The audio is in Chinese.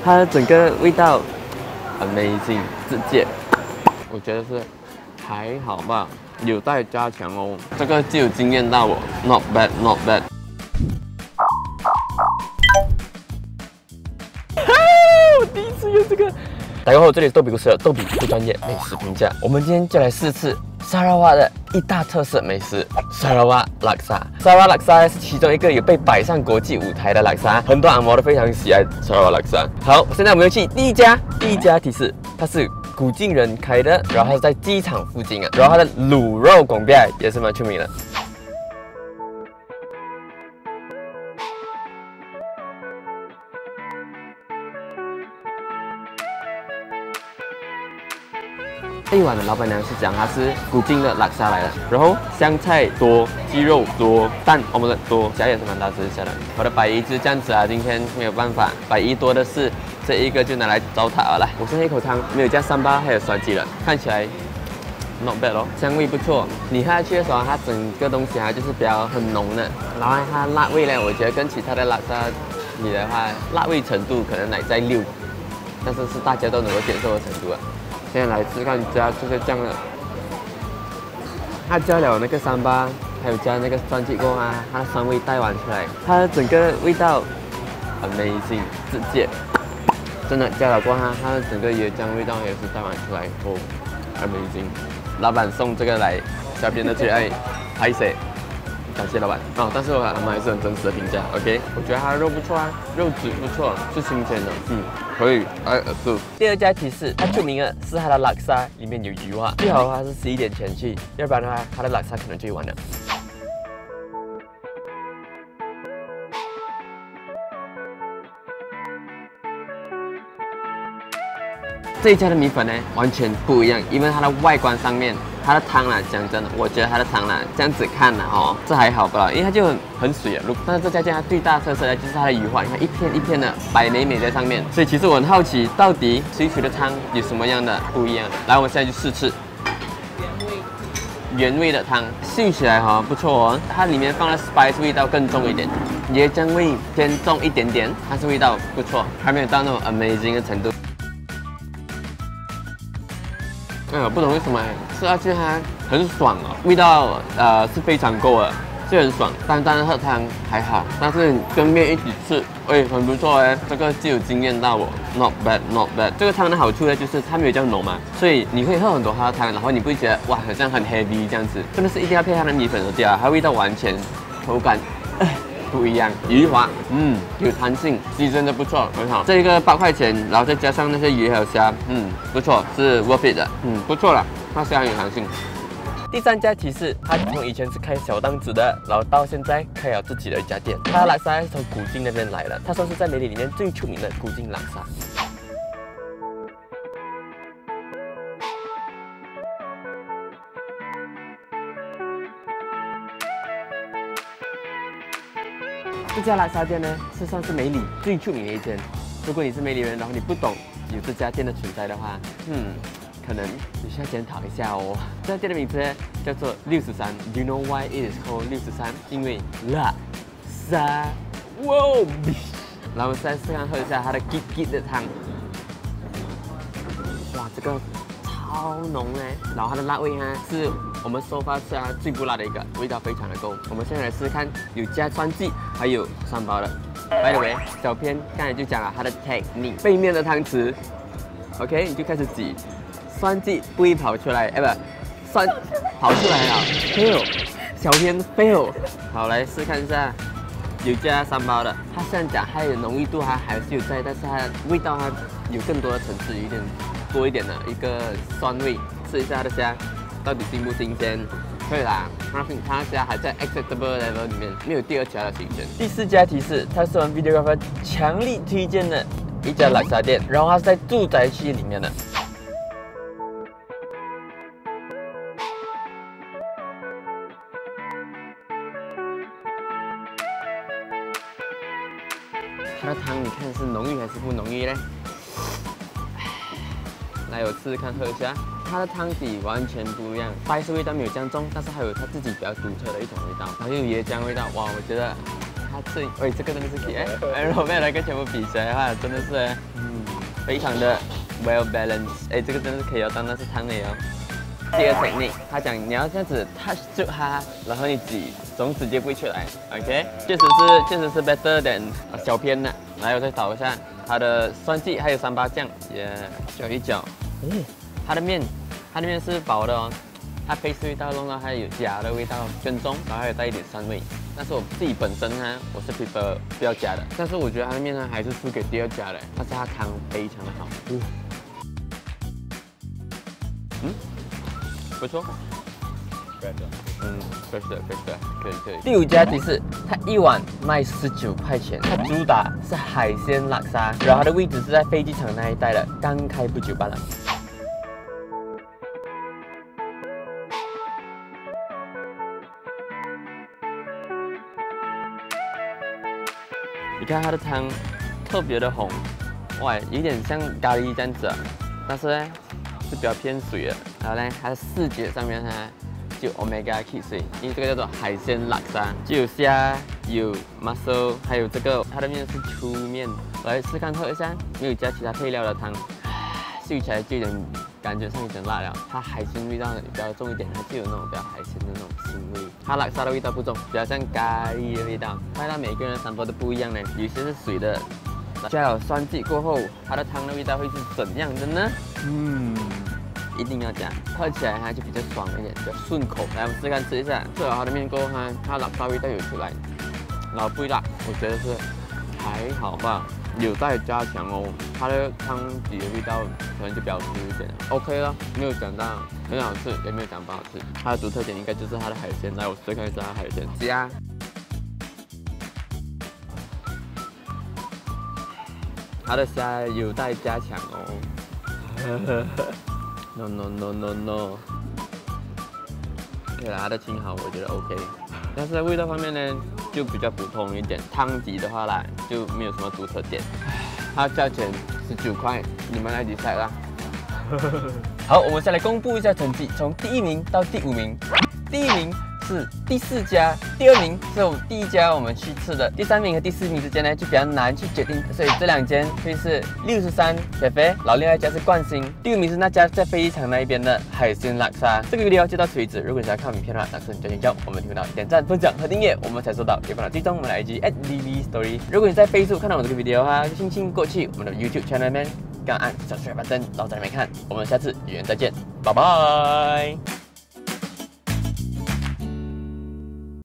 它的整个味道 amazing， 直接，我觉得是还好吧，有待加强哦。这个就有惊艳到我 ，not bad not bad。我第一次用这个。大家好，这里是豆比故事的豆比不专业美食评价。我们今天就来试吃沙拉瓦的一大特色美食——沙拉瓦拉沙。沙拉瓦拉沙是其中一个有被摆上国际舞台的拉沙，很多阿嬷都非常喜爱沙拉瓦拉沙。好，现在我们要去第一家提示，它是古晋人开的，然后它是在机场附近啊，然后它的卤肉广饼也是蛮出名的。 这一碗的老板娘是讲它是古晋的拉沙来的，然后香菜多，鸡肉多，蛋我们的多，虾也是蛮大只下来。我的百姨就这样子啊，今天没有办法，百姨多的是这一个就拿来糟蹋了。我现在一口汤没有加三巴还有酸鸡了，看起来 not bad 咯，香味不错。你喝下去的时候，它整个东西就是比较很浓的，然后它辣味呢，我觉得跟其他的拉沙比的话，辣味程度可能乃在6，但是是大家都能够接受的程度啊。 现在来吃看加这个酱了，它加了那个三巴，还有加那个酸鸡过啊，它的酸味带完出来，它的整个味道 amazing， 直接真的加了过它的整个椰浆味道也是带完出来哦 amazing。老板送这个来，小编的最爱，拍摄，感谢老板哦。但是我们还是很真实的评价 ，OK？ 我觉得它的肉不错啊，肉质不错，是新鲜的，可以，I approve。第二家提示，它出名的是它的拉沙里面有鱼花，最好的话是11点前去，要不然的话，它的拉沙可能就完了。这一家的米粉呢，完全不一样，因为它的外观上面，它的汤啊，讲真的，我觉得它的汤啊，这样子看呢，这还好吧，因为它就很水啊。但是这家店它最大特色呢，就是它的鱼花，你看一片一片的摆美美在上面。所以其实我很好奇，到底水煮的汤有什么样的不一样的？来，我们现在去试吃。原味的汤，嗅起来不错哦，它里面放的 spice 味道更重一点，椰浆味偏重一点点，但是味道不错，还没有到那种 amazing 的程度。 不懂为什么吃下去它很爽哦，味道是非常够的，是很爽。单单喝汤还好，但是跟面一起吃，很不错哎，这个就有惊艳到我 ，not bad not bad。这个汤的好处呢，就是它没有这样浓嘛，所以你可以喝很多它的汤，然后你不会觉得哇好像很 heavy 这样子，真的是一定要配它的米粉的掉，它味道完全口感。不一样，鱼滑，有弹性，其实真的不错，很好。这个8块钱，然后再加上那些鱼还有虾，不错，是 worth it 的，不错了，那虾有弹性。第三家提示，他从以前是开小档子的，然后到现在开了自己的一家店。他的拉沙是从古晋那边来的，他说是在梅里里面最出名的古晋拉沙。 这家拉沙店呢，是算是梅里最出名的一间。如果你是梅里人，然后你不懂有这家店的存在的话，可能你需要检讨一下哦。这家店的名字呢叫做63。Do you know why it is called 63？因为拉沙，哇！然后我们再试看喝一下它的 git 的汤，哇，这个超浓哎！然后它的辣味呢是我们收发下最不辣的一个，味道非常的够。我们现在来试试看，有加酸鸡，还有3包的。By the way， 小编刚才就讲了它的 technique， 背面的汤匙 ，OK， 你就开始挤，酸鸡不会跑出来，酸跑出来了 ，fail， 小编 fail。好，来试看一下，有加3包的，它这样讲它有浓郁度，它还是有在，但是它味道它有更多的层次，有一点多一点的一个酸味。试一下它的虾。 到底新不新鲜？可以啦，它虾还在 acceptable level 里面，没有第2家的新鲜。第4家提示，它是我们 videographer 强力推荐的一家拉沙店，然后它是在住宅区里面的。它的汤你看是浓郁还是不浓郁呢？来，我试试看喝一下。 它的汤底完全不一样，spice味道没有这样重，但是还有它自己比较独特的一种味道，然后有椰浆味道，哇，我觉得他吃，喂，这个真的是可以如果没有那个全部比起来的话，真的是非常的 well balanced， 这个真的是可以哦，当然是汤类哦。第二个 technique， 他讲你要这样子 touch 住它，然后你挤，种子就不会出来 ，OK？ 确实是 better than 小片的。来，我再倒一下它的酸剂，还有三八酱，搅一搅。它的面是薄的哦，它配味道弄到它有加的味道更重，然后还有带一点酸味。但是我自己本身呢，我是 prefer 不要加的。但是我觉得它的面呢还是输给第二家的，但是它汤非常的好。不错。fresh 的，可以。第五家其实它一碗卖19块钱，它主打是海鲜拉沙，然后它的位置是在飞机场那一带的，刚开不久罢了。你看它的汤特别的红，哇，有点像咖喱这样子，但是呢是比较偏水的。然后呢，它的视觉上面呢就 omega 气水，因为这个叫做海鲜拉沙，就有虾、有 mussel， 还有这个它的面是粗面。来试看喝一下，没有加其他配料的汤，嗅起来就有点感觉上有点辣了。它海鲜味道比较重一点，它就有那种比较海鲜的那种腥味。它拉沙的味道不重，比较像咖喱的味道。看到每个人的sample都不一样呢，有些是水的，加了酸剂过后，它的汤的味道会是怎样的呢？一定要加，喝起来它就比较爽一点，比较顺口。来，我们试看吃一下，吃了它的面过后，它拉沙味道有出来，然后不会辣，我觉得是还好吧，有待加强哦。它的汤底的味道可能就比较足一点 ，OK 了，没有讲到很好吃，也没有讲不好吃。它的独特点应该就是它的海鲜。来，我试看一下它海鲜，加。它的虾有待加强哦。No。对了，它的青蚝我觉得 OK， 但是在味道方面呢，就比较普通一点。汤底的话啦，就没有什么独特点。它价钱19块，你们来decide啦。好，我们先来公布一下成绩，从第1名到第5名。第1名是第4家，第2名是第1家我们去吃的，第3名和第4名之间呢就比较难去决定，所以这2间会是63 cafe， 然后另外一家是冠星，第5名是那家在飞机场那一边的海鲜拉沙。这个 video 就到此为止，如果你想要看影片的话，当时你就请教我们频道点赞、分享和订阅，我们才收到，别忘了追踪我们的 IG @DVStory。如果你在 Facebook 看到我这个 video 的话，就轻轻过去我们的 YouTube channel 面，按 subscribe button，然后在那边看。我们下次有缘再见，拜拜。